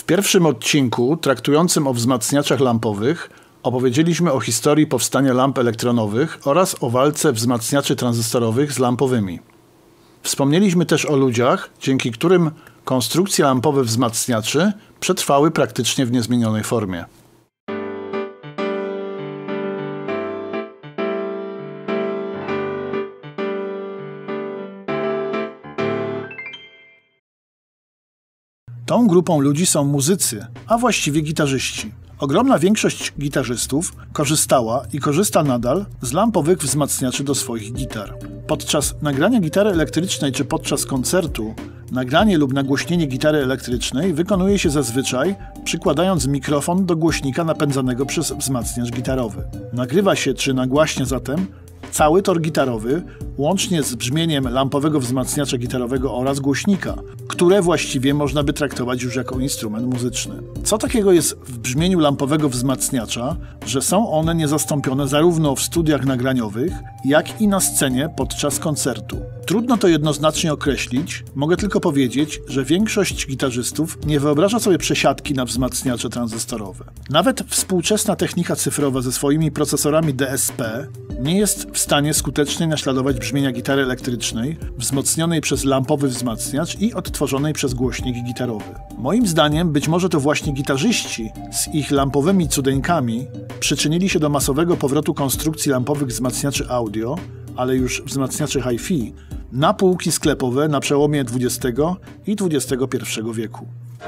pierwszym odcinku traktującym o wzmacniaczach lampowych opowiedzieliśmy o historii powstania lamp elektronowych oraz o walce wzmacniaczy tranzystorowych z lampowymi. Wspomnieliśmy też o ludziach, dzięki którym konstrukcje lampowe wzmacniaczy przetrwały praktycznie w niezmienionej formie. Tą grupą ludzi są muzycy, a właściwie gitarzyści. Ogromna większość gitarzystów korzystała i korzysta nadal z lampowych wzmacniaczy do swoich gitar. Podczas nagrania gitary elektrycznej czy podczas koncertu nagranie lub nagłośnienie gitary elektrycznej wykonuje się zazwyczaj przykładając mikrofon do głośnika napędzanego przez wzmacniacz gitarowy. Nagrywa się czy nagłaśnia zatem cały tor gitarowy, łącznie z brzmieniem lampowego wzmacniacza gitarowego oraz głośnika, które właściwie można by traktować już jako instrument muzyczny. Co takiego jest w brzmieniu lampowego wzmacniacza, że są one niezastąpione zarówno w studiach nagraniowych, jak i na scenie podczas koncertu? Trudno to jednoznacznie określić, mogę tylko powiedzieć, że większość gitarzystów nie wyobraża sobie przesiadki na wzmacniacze tranzystorowe. Nawet współczesna technika cyfrowa ze swoimi procesorami DSP nie jest w stanie skutecznie naśladować brzmienia gitary elektrycznej, wzmocnionej przez lampowy wzmacniacz i odtworzonej przez głośnik gitarowy. Moim zdaniem być może to właśnie gitarzyści z ich lampowymi cudeńkami przyczynili się do masowego powrotu konstrukcji lampowych wzmacniaczy audio, ale już wzmacniaczy hi-fi, na półki sklepowe na przełomie XX i XXI wieku.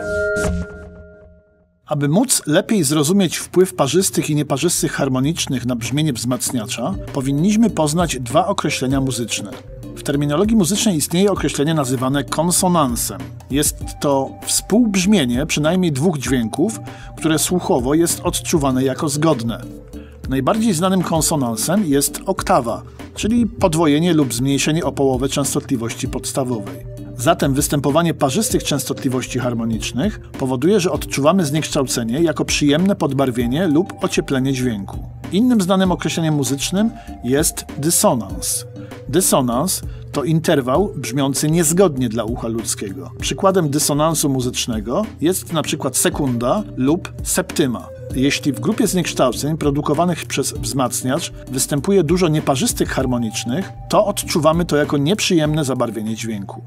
Aby móc lepiej zrozumieć wpływ parzystych i nieparzystych harmonicznych na brzmienie wzmacniacza, powinniśmy poznać dwa określenia muzyczne. W terminologii muzycznej istnieje określenie nazywane konsonansem. Jest to współbrzmienie przynajmniej dwóch dźwięków, które słuchowo jest odczuwane jako zgodne. Najbardziej znanym konsonansem jest oktawa, czyli podwojenie lub zmniejszenie o połowę częstotliwości podstawowej. Zatem występowanie parzystych częstotliwości harmonicznych powoduje, że odczuwamy zniekształcenie jako przyjemne podbarwienie lub ocieplenie dźwięku. Innym znanym określeniem muzycznym jest dysonans. Dysonans to interwał brzmiący niezgodnie dla ucha ludzkiego. Przykładem dysonansu muzycznego jest na przykład sekunda lub septyma. Jeśli w grupie zniekształceń produkowanych przez wzmacniacz występuje dużo nieparzystych harmonicznych, to odczuwamy to jako nieprzyjemne zabarwienie dźwięku.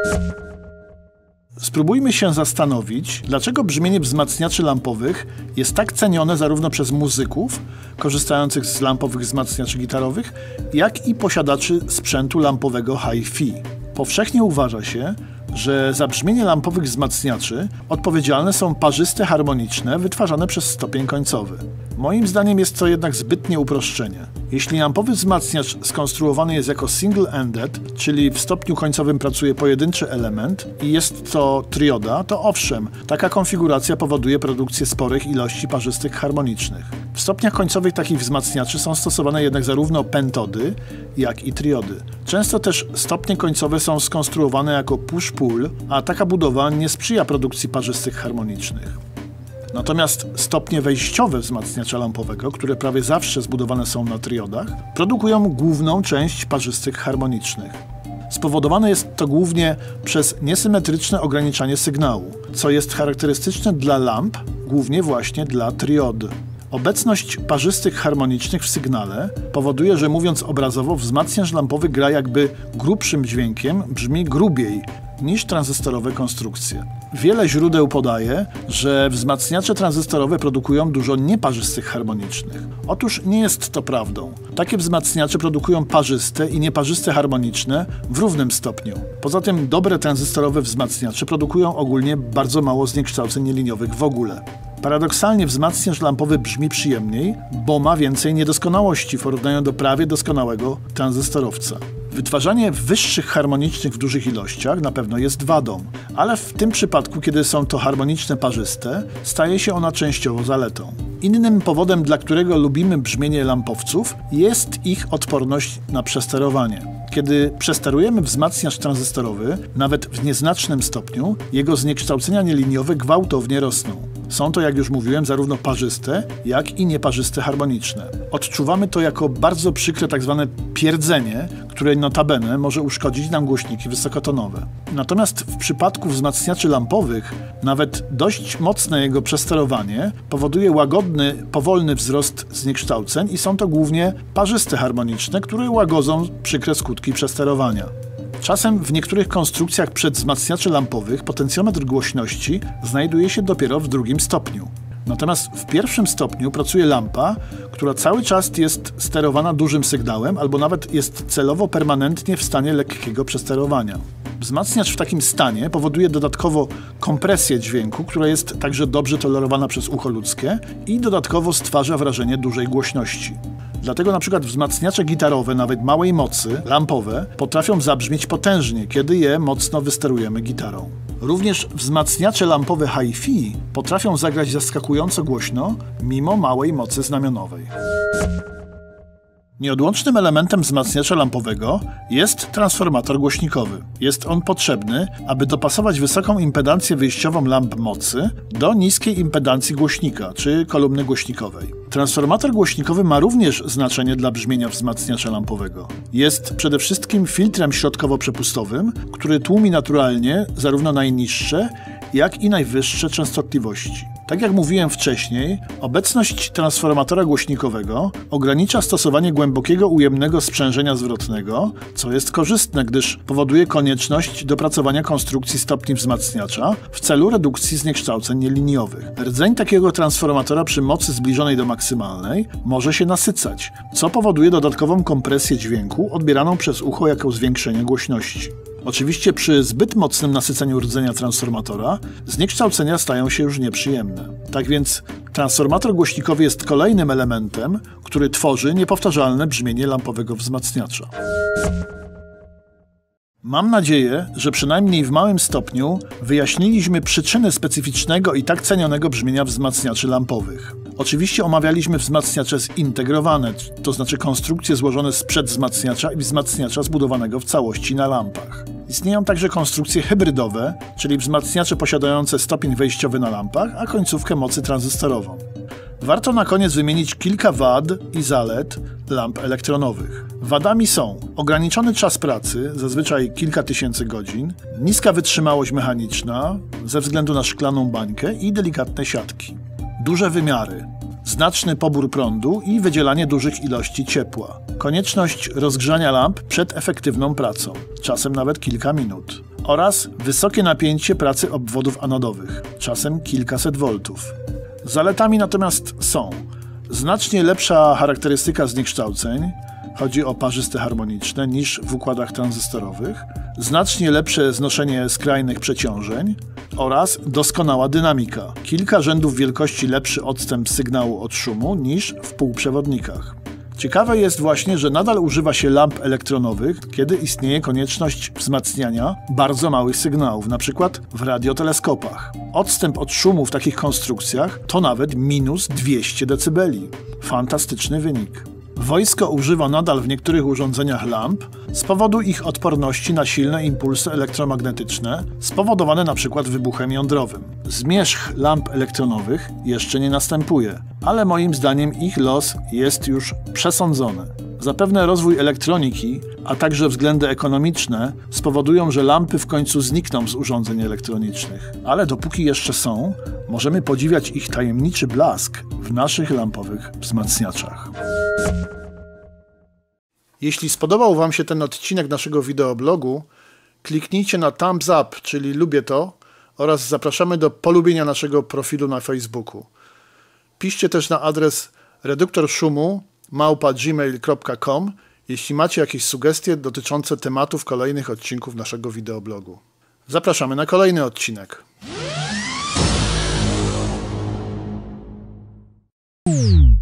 Spróbujmy się zastanowić, dlaczego brzmienie wzmacniaczy lampowych jest tak cenione zarówno przez muzyków korzystających z lampowych wzmacniaczy gitarowych, jak i posiadaczy sprzętu lampowego hi-fi. Powszechnie uważa się, że za brzmienie lampowych wzmacniaczy odpowiedzialne są parzyste harmoniczne wytwarzane przez stopień końcowy. Moim zdaniem jest to jednak zbytnie uproszczenie. Jeśli lampowy wzmacniacz skonstruowany jest jako single-ended, czyli w stopniu końcowym pracuje pojedynczy element i jest to trioda, to owszem, taka konfiguracja powoduje produkcję sporych ilości parzystych harmonicznych. W stopniach końcowych takich wzmacniaczy są stosowane jednak zarówno pentody, jak i triody. Często też stopnie końcowe są skonstruowane jako push-pull, a taka budowa nie sprzyja produkcji parzystych harmonicznych. Natomiast stopnie wejściowe wzmacniacza lampowego, które prawie zawsze zbudowane są na triodach, produkują główną część parzystych harmonicznych. Spowodowane jest to głównie przez niesymetryczne ograniczanie sygnału, co jest charakterystyczne dla lamp, głównie właśnie dla triod. Obecność parzystych harmonicznych w sygnale powoduje, że mówiąc obrazowo, wzmacniacz lampowy gra jakby grubszym dźwiękiem, brzmi grubiej niż tranzystorowe konstrukcje. Wiele źródeł podaje, że wzmacniacze tranzystorowe produkują dużo nieparzystych harmonicznych. Otóż nie jest to prawdą. Takie wzmacniacze produkują parzyste i nieparzyste harmoniczne w równym stopniu. Poza tym dobre tranzystorowe wzmacniacze produkują ogólnie bardzo mało zniekształceń nieliniowych w ogóle. Paradoksalnie wzmacniacz lampowy brzmi przyjemniej, bo ma więcej niedoskonałości w porównaniu do prawie doskonałego tranzystorowca. Wytwarzanie wyższych harmonicznych w dużych ilościach na pewno jest wadą, ale w tym przypadku, kiedy są to harmoniczne parzyste, staje się ona częściowo zaletą. Innym powodem, dla którego lubimy brzmienie lampowców, jest ich odporność na przesterowanie. Kiedy przesterujemy wzmacniacz tranzystorowy, nawet w nieznacznym stopniu, jego zniekształcenia nieliniowe gwałtownie rosną. Są to, jak już mówiłem, zarówno parzyste, jak i nieparzyste harmoniczne. Odczuwamy to jako bardzo przykre tzw. pierdzenie, której notabene może uszkodzić nam głośniki wysokotonowe. Natomiast w przypadku wzmacniaczy lampowych nawet dość mocne jego przesterowanie powoduje łagodny, powolny wzrost zniekształceń i są to głównie parzyste harmoniczne, które łagodzą przykre skutki przesterowania. Czasem w niektórych konstrukcjach przedwzmacniaczy lampowych potencjometr głośności znajduje się dopiero w drugim stopniu. Natomiast w pierwszym stopniu pracuje lampa, która cały czas jest sterowana dużym sygnałem albo nawet jest celowo permanentnie w stanie lekkiego przesterowania. Wzmacniacz w takim stanie powoduje dodatkowo kompresję dźwięku, która jest także dobrze tolerowana przez ucho ludzkie i dodatkowo stwarza wrażenie dużej głośności. Dlatego na przykład wzmacniacze gitarowe, nawet małej mocy, lampowe, potrafią zabrzmieć potężnie, kiedy je mocno wysterujemy gitarą. Również wzmacniacze lampowe hi-fi potrafią zagrać zaskakująco głośno, mimo małej mocy znamionowej. Nieodłącznym elementem wzmacniacza lampowego jest transformator głośnikowy. Jest on potrzebny, aby dopasować wysoką impedancję wyjściową lamp mocy do niskiej impedancji głośnika, czy kolumny głośnikowej. Transformator głośnikowy ma również znaczenie dla brzmienia wzmacniacza lampowego. Jest przede wszystkim filtrem środkowo-przepustowym, który tłumi naturalnie zarówno najniższe, jak i najwyższe częstotliwości. Tak jak mówiłem wcześniej, obecność transformatora głośnikowego ogranicza stosowanie głębokiego ujemnego sprzężenia zwrotnego, co jest korzystne, gdyż powoduje konieczność dopracowania konstrukcji stopni wzmacniacza w celu redukcji zniekształceń nieliniowych. Rdzeń takiego transformatora przy mocy zbliżonej do maksymalnej może się nasycać, co powoduje dodatkową kompresję dźwięku odbieraną przez ucho jako zwiększenie głośności. Oczywiście przy zbyt mocnym nasyceniu rdzenia transformatora zniekształcenia stają się już nieprzyjemne. Tak więc transformator głośnikowy jest kolejnym elementem, który tworzy niepowtarzalne brzmienie lampowego wzmacniacza. Mam nadzieję, że przynajmniej w małym stopniu wyjaśniliśmy przyczyny specyficznego i tak cenionego brzmienia wzmacniaczy lampowych. Oczywiście omawialiśmy wzmacniacze zintegrowane, to znaczy konstrukcje złożone z przedwzmacniacza i wzmacniacza zbudowanego w całości na lampach. Istnieją także konstrukcje hybrydowe, czyli wzmacniacze posiadające stopień wejściowy na lampach, a końcówkę mocy tranzystorową. Warto na koniec wymienić kilka wad i zalet lamp elektronowych. Wadami są ograniczony czas pracy, zazwyczaj kilka tysięcy godzin, niska wytrzymałość mechaniczna ze względu na szklaną bańkę i delikatne siatki, duże wymiary, znaczny pobór prądu i wydzielanie dużych ilości ciepła, konieczność rozgrzania lamp przed efektywną pracą, czasem nawet kilka minut, oraz wysokie napięcie pracy obwodów anodowych, czasem kilkaset voltów. Zaletami natomiast są znacznie lepsza charakterystyka zniekształceń, chodzi o parzyste harmoniczne, niż w układach tranzystorowych, znacznie lepsze znoszenie skrajnych przeciążeń oraz doskonała dynamika, kilka rzędów wielkości lepszy odstęp sygnału od szumu niż w półprzewodnikach. Ciekawe jest właśnie, że nadal używa się lamp elektronowych, kiedy istnieje konieczność wzmacniania bardzo małych sygnałów, np. w radioteleskopach. Odstęp od szumu w takich konstrukcjach to nawet minus 200 dB. Fantastyczny wynik. Wojsko używa nadal w niektórych urządzeniach lamp z powodu ich odporności na silne impulsy elektromagnetyczne spowodowane np. wybuchem jądrowym. Zmierzch lamp elektronowych jeszcze nie następuje, ale moim zdaniem ich los jest już przesądzony. Zapewne rozwój elektroniki, a także względy ekonomiczne spowodują, że lampy w końcu znikną z urządzeń elektronicznych. Ale dopóki jeszcze są, możemy podziwiać ich tajemniczy blask w naszych lampowych wzmacniaczach. Jeśli spodobał Wam się ten odcinek naszego wideoblogu, kliknijcie na thumbs up, czyli lubię to, oraz zapraszamy do polubienia naszego profilu na Facebooku. Piszcie też na adres reduktorszumu@gmail.com, jeśli macie jakieś sugestie dotyczące tematów kolejnych odcinków naszego wideoblogu. Zapraszamy na kolejny odcinek.